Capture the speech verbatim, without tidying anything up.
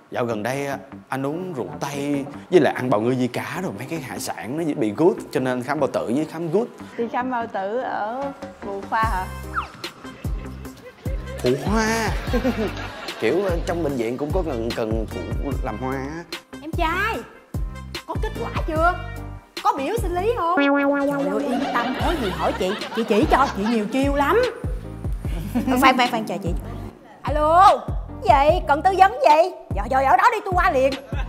Dạo gần đây anh uống rượu tây với lại ăn bào ngư di cá rồi mấy cái hải sản nó bị gút, cho nên khám bao tử với khám gút. Đi khám bao tử ở phụ khoa hả? Phụ hoa. Kiểu trong bệnh viện cũng có cần cần phụ làm hoa á. Em trai, có kết quả chưa? Có biểu sinh lý không? Trời ơi yên tâm, có gì hỏi chị, chị chỉ cho, chị nhiều chiêu lắm. Khoan khoan khoan chờ chị. Alo, gì? Cần tư vấn gì? Giờ giờ ở đó đi tôi qua liền.